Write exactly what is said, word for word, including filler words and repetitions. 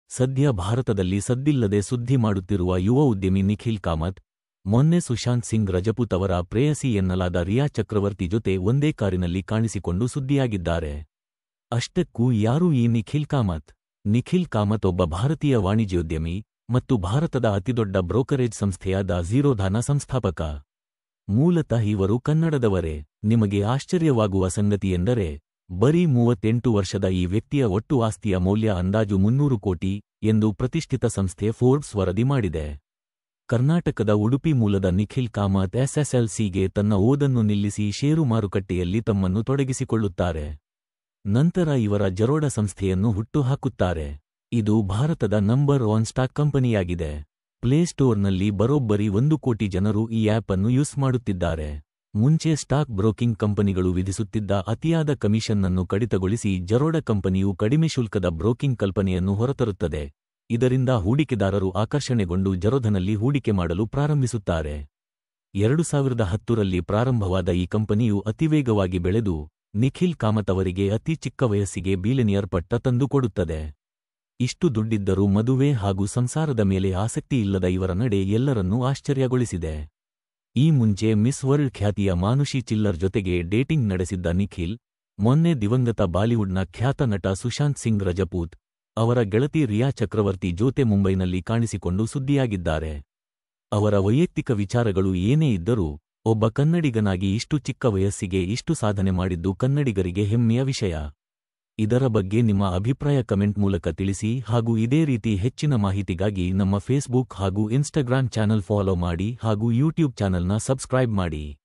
ಸದ್ಯ ಭಾರತದಲ್ಲಿ ಸದ್ದಿಲ್ಲದೆ ಸುದ್ದಿ ಮಾಡುತ್ತಿರುವ ಯುವ ಉದ್ಯಮಿ ನಿಖಿಲ್ ಕಾಮತ್ ಮೊನ್ನೆ ಸುಶಾಂತ್ ಸಿಂಗ್ ರಜಪೂತ್ ಅವರ ಪ್ರೇಯಸಿ ಎನ್ನಲಾದ ರಿಯಾ ಚಕ್ರವರ್ತಿ ಜೊತೆ ಒಂದೇ ಕಾರಿನಲ್ಲಿ ಕಾಣಿಸಿಕೊಂಡು ಸುದ್ದಿಯಾಗಿದ್ದಾರೆ. ಅಷ್ಟಕ್ಕೂ ಯಾರು ಈ ನಿಖಿಲ್ ಕಾಮತ್? ನಿಖಿಲ್ ಕಾಮತ್ ಒಬ್ಬ ಭಾರತೀಯ ವಾಣಿಜ್ಯೋದ್ಯಮಿ ಮತ್ತು ಭಾರತದ ಅತಿದೊಡ್ಡ ಬ್ರೋಕರೇಜ್ ಸಂಸ್ಥೆಯಾದ ಝೀರೋಧಾನ ಸಂಸ್ಥಾಪಕ. ಮೂಲತಃ ಇವರು ಕನ್ನಡದವರೇ. ನಿಮಗೆ ಆಶ್ಚರ್ಯವಾಗುವ ಸಂಗತಿಯೆಂದರೆ ಬರೀ ಮೂವತ್ತೆಂಟು ವರ್ಷದ ಈ ವ್ಯಕ್ತಿಯ ಒಟ್ಟು ಆಸ್ತಿಯ ಮೌಲ್ಯ ಅಂದಾಜು ಮುನ್ನೂರು ಕೋಟಿ ಎಂದು ಪ್ರತಿಷ್ಠಿತ ಸಂಸ್ಥೆ ಫೋರ್ಬ್ಸ್ ವರದಿ ಮಾಡಿದೆ. ಕರ್ನಾಟಕದ ಉಡುಪಿ ಮೂಲದ ನಿಖಿಲ್ ಕಾಮತ್ ಎಸ್ಎಸ್ಎಲ್ಸಿಗೆ ತನ್ನ ಓದನ್ನು ನಿಲ್ಲಿಸಿ ಷೇರು ಮಾರುಕಟ್ಟೆಯಲ್ಲಿ ತಮ್ಮನ್ನು ತೊಡಗಿಸಿಕೊಳ್ಳುತ್ತಾರೆ. ನಂತರ ಇವರ ಜರೋಡ ಸಂಸ್ಥೆಯನ್ನು ಹುಟ್ಟುಹಾಕುತ್ತಾರೆ. ಇದು ಭಾರತದ ನಂಬರ್ ಒನ್ ಸ್ಟಾಕ್ ಕಂಪನಿಯಾಗಿದೆ. ಪ್ಲೇಸ್ಟೋರ್ನಲ್ಲಿ ಬರೋಬ್ಬರಿ ಒಂದು ಕೋಟಿ ಜನರು ಈ ಆ್ಯಪ್ ಅನ್ನು ಯೂಸ್ ಮಾಡುತ್ತಿದ್ದಾರೆ. ಮುಂಚೆ ಸ್ಟಾಕ್ ಬ್ರೋಕಿಂಗ್ ಕಂಪನಿಗಳು ವಿಧಿಸುತ್ತಿದ್ದ ಅತಿಯಾದ ಕಮಿಷನ್ನನ್ನು ಕಡಿತಗೊಳಿಸಿ ಜರೋಡ ಕಂಪನಿಯು ಕಡಿಮೆ ಶುಲ್ಕದ ಬ್ರೋಕಿಂಗ್ ಕಲ್ಪನೆಯನ್ನು ಹೊರತರುತ್ತದೆ. ಇದರಿಂದ ಹೂಡಿಕೆದಾರರು ಆಕರ್ಷಣೆಗೊಂಡು ಜರೋಧನಲ್ಲಿ ಹೂಡಿಕೆ ಮಾಡಲು ಪ್ರಾರಂಭಿಸುತ್ತಾರೆ. ಎರಡು ಸಾವಿರದ ಹತ್ತರಲ್ಲಿ ಪ್ರಾರಂಭವಾದ ಈ ಕಂಪನಿಯು ಅತಿವೇಗವಾಗಿ ಬೆಳೆದು ನಿಖಿಲ್ ಕಾಮತ್ ಅವರಿಗೆ ಅತಿ ಚಿಕ್ಕ ವಯಸ್ಸಿಗೆ ಬಿಲಿಯನಿಯರ್ ಪಟ್ಟ ತಂದುಕೊಡುತ್ತದೆ. ಇಷ್ಟು ದುಡ್ಡಿದ್ದರೂ ಮದುವೆ ಹಾಗೂ ಸಂಸಾರದ ಮೇಲೆ ಆಸಕ್ತಿ ಇಲ್ಲದ ಇವರ ನಡೆ ಎಲ್ಲರನ್ನೂ ಆಶ್ಚರ್ಯಗೊಳಿಸಿದೆ. ಈ ಮುಂಚೆ ಮಿಸ್ ವರ್ಲ್ಡ್ ಖ್ಯಾತಿಯ ಮಾನುಷಿ ಚಿಲ್ಲರ್ ಜೊತೆಗೆ ಡೇಟಿಂಗ್ ನಡೆಸಿದ್ದ ನಿಖಿಲ್ ಮೊನ್ನೆ ದಿವಂಗತ ಬಾಲಿವುಡ್ನ ಖ್ಯಾತ ನಟ ಸುಶಾಂತ್ ಸಿಂಗ್ ರಜಪೂತ್ ಅವರ ಗೆಳತಿ ರಿಯಾ ಚಕ್ರವರ್ತಿ ಜೊತೆ ಮುಂಬೈನಲ್ಲಿ ಕಾಣಿಸಿಕೊಂಡು ಸುದ್ದಿಯಾಗಿದ್ದಾರೆ. ಅವರ ವೈಯಕ್ತಿಕ ವಿಚಾರಗಳು ಏನೇ ಇದ್ದರೂ ಒಬ್ಬ ಕನ್ನಡಿಗನಾಗಿ ಇಷ್ಟು ಚಿಕ್ಕ ವಯಸ್ಸಿಗೆ ಇಷ್ಟು ಸಾಧನೆ ಮಾಡಿದ್ದು ಕನ್ನಡಿಗರಿಗೆ ಹೆಮ್ಮೆಯ ವಿಷಯ. ಇದರ ಬಗ್ಗೆ ನಿಮ್ಮ ಅಭಿಪ್ರಾಯ ಕಮೆಂಟ್ ಮೂಲಕ ತಿಳಿಸಿ ಹಾಗೂ ಇದೇ ರೀತಿ ಹೆಚ್ಚಿನ ಮಾಹಿತಿಗಾಗಿ ನಮ್ಮ ಫೇಸ್ಬುಕ್ ಹಾಗೂ ಇನ್ಸ್ಟಾಗ್ರಾಮ್ ಚಾನಲ್ ಫಾಲೋ ಮಾಡಿ ಹಾಗೂ ಯೂಟ್ಯೂಬ್ ಚಾನಲ್ನ ಸಬ್ಸ್ಕ್ರೈಬ್ ಮಾಡಿ.